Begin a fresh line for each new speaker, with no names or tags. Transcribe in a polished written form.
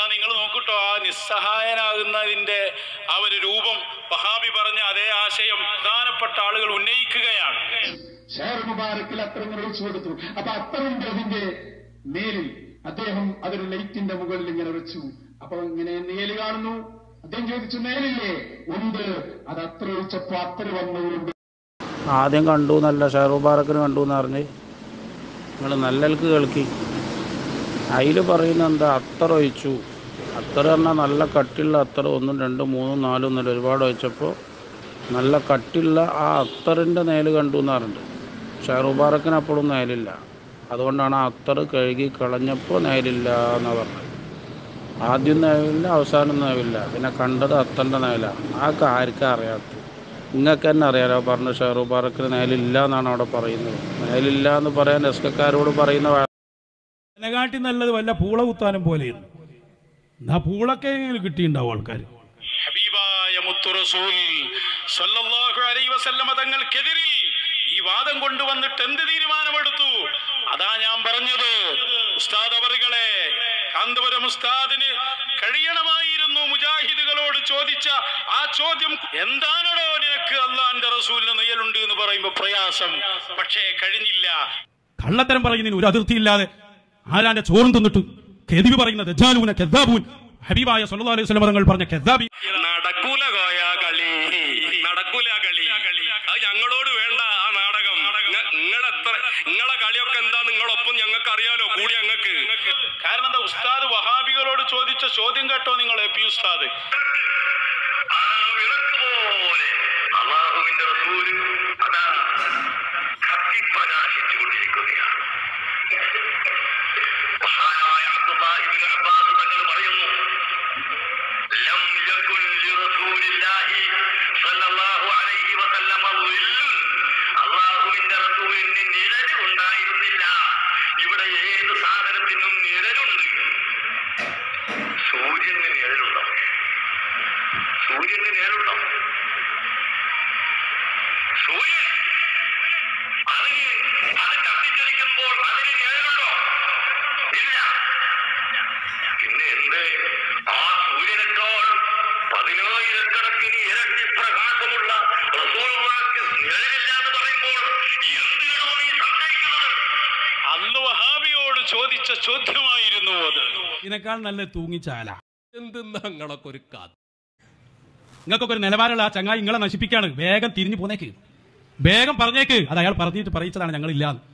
നിങ്ങൾ നോക്കൂട്ടോ, ആ നിസ്സഹായനാകുന്നതിന്റെ ആ ഒരു രൂപം വഹാബി പറഞ്ഞ അതേ ആശയം പ്രധാനപ്പെട്ട ആളുകൾ ഉന്നയിക്കുകയാണ്.
ഷെയ്ഖ് മുബാറക്കിൽ അത്തരം നിർവഹിച്ചു കൊടുത്തു. അപ്പൊ അത്തറിന്റെ അതിന്റെ മേലിൽ അദ്ദേഹം അതൊരു ലൈറ്റിന്റെ മുകളിൽ ഇങ്ങനെ വെച്ചു. അപ്പൊ ഇങ്ങനെ നേല് കാണുന്നു. അദ്ദേഹം ചോദിച്ചു, നേലില്ലേ? ഉണ്ട്. അത് അത്ര ഒഴിച്ചപ്പോ അത്ര വന്നവരുണ്ട്.
ആദ്യം കണ്ടു എന്നല്ല, ഷെയ്ഖ് മുബാറക്കിന് കണ്ടു എന്ന് പറഞ്ഞ് നിങ്ങൾ നല്ലൽക്ക് കേൾക്കി. അതിൽ പറയുന്ന എന്താ, അത്തർ ഒഴിച്ചു. അത്തർ പറഞ്ഞാൽ നല്ല കട്ടിയുള്ള അത്തർ 1, 2, 3, 4 എന്നല്ല, ഒരുപാട് ഒഴിച്ചപ്പോൾ നല്ല കട്ടിയുള്ള ആ അത്തറിൻ്റെ നേല് കണ്ടു എന്ന് പറഞ്ഞിട്ടുണ്ട്. ഷെയ്ഖ് മുബാറക്കിന് അപ്പോഴും നേലില്ല. അതുകൊണ്ടാണ് ആ അത്തർ കഴുകി കളഞ്ഞപ്പോൾ നേലില്ല എന്നാണ് പറഞ്ഞത്. ആദ്യം നേവില്ല, അവസാനം നേവില്ല, പിന്നെ കണ്ടത് അത്തറിൻ്റെ നേലാണ്. ആ ആർക്കും അറിയാത്തത്. നിങ്ങൾക്ക് തന്നെ അറിയാലോ. പറഞ്ഞ ഷെയ്ഖ് മുബാറക്കിന് നേലില്ല എന്നാണ് അവിടെ പറയുന്നത്. നേലില്ല എന്ന് പറയാൻ എസ്കക്കാരോട് പറയുന്ന
എന്നെക്കാട്ടി നല്ലത് വല്ല പൂള കുത്താനും പോലെയാണ്. എന്നാ പൂളൊക്കെ കിട്ടിയിട്ടുണ്ടാവും ആൾക്കാർ.
ഹബീബായ മുത്തു റസൂൽ സല്ലല്ലാഹു അലൈഹി വസല്ലമ തങ്ങൾക്കെതിരിൽ ഈ വാദം കൊണ്ടുവന്നിട്ട് എന്ത് തീരുമാനമെടുത്തു? അതാ ഞാൻ പറഞ്ഞത്. ഉസ്താദ് അവറുകളെ, കാന്തപുരം ഉസ്താദിന് കഴിയണമായിരുന്നു മുജാഹിദുകളോട് ചോദിച്ച ആ ചോദ്യം, എന്താണോ നിനക്ക് അള്ളാന്റെ റസൂലിന് നെയ്യലുണ്ട് എന്ന് പറയുമ്പോ പ്രയാസം, പക്ഷേ കഴിഞ്ഞില്ല.
കള്ളത്തരം പറയുന്നതിന് ഒരു അതിർത്തിയില്ലാതെ ആരാന്റെ ചോറും തിന്നിട്ട് കെദിബ് പറയുന്ന ദജ്ജാലൂന കെദ്ദാബൂൻ, ഹബീബായ സല്ലല്ലാഹു അലൈഹി വസല്ലം തങ്ങൾ പറഞ്ഞ കെദ്ദാബി.
നടക്കൂല കോയ കളി, നടക്കൂല കളി. അത് ഞങ്ങളോട് വേണ്ട ആ നാടകം. നിങ്ങളെ കളിയൊക്കെ എന്താ നിങ്ങളൊപ്പം ഞങ്ങൾക്ക് അറിയാലോ, കൂടി ഞങ്ങൾക്ക്.
കാരണം എന്താ, ഉസ്താദ് വഹാബികളോട് ചോദിച്ച ചോദ്യം കേട്ടോ നിങ്ങൾ, എ പി ഉസ്താദ്.
അള്ളാഹുവിന്റെ റസൂല് അതാ കത്തിപ്രകാശിച്ചുകൊണ്ടിരിക്കുകയാണ്. മഹാനായ അബ്ദുല്ലാഹി ഇബ്നു അബ്ബാസ് തങ്ങൾ പറയുന്നു, ലം യകുൻ ലിറസൂലില്ലാഹി സ്വല്ലല്ലാഹു അലൈഹി വസല്ലമ ളില്ലുൻ, അള്ളാഹുവിന്റെ റസൂലിന് നിഴല് ഉണ്ടായിരുന്നില്ല. ഇവിടെ ഏത് സാധനത്തിനും നിഴലുണ്ട്. സൂര്യന് നിഴലുണ്ടോ? സൂര്യന് നിഴലുണ്ടോ? സൂര്യൻ അത് കത്തിച്ചടിക്കുമ്പോൾ അതിന് നിഴലുണ്ടോ? ഇല്ല. പിന്നെ എന്ത്? ആ സൂര്യനേക്കാൾ 10,000 ഇരട്ടി പ്രകാശമുള്ള റസൂലുള്ളാഹിക്ക് നിഴലില്ല എന്ന് പറയുമ്പോൾ എന്തിനാണോ നീ സംശയിക്കുന്നത്?
അന്ന് വഹാബിയോട് ചോദിച്ച ചോദ്യമായിരുന്നു അത്.
ഇതിനേക്കാൾ നല്ല തൂങ്ങിച്ചാല.
എന്തെന്നാ നിങ്ങളൊക്കെ ഒരു കഥ.
നിങ്ങൾക്കൊക്കെ ഒരു നിലവാരമുള്ള ആ ചങ്ങായി നിങ്ങളെ നശിപ്പിക്കാണ്. വേഗം തിരിഞ്ഞു പോന്നേക്ക്, വേഗം പറഞ്ഞേക്ക്. അത് അയാൾ പറഞ്ഞിട്ട് പറയിച്ചതാണ്, ഞങ്ങളില്ലാന്ന്.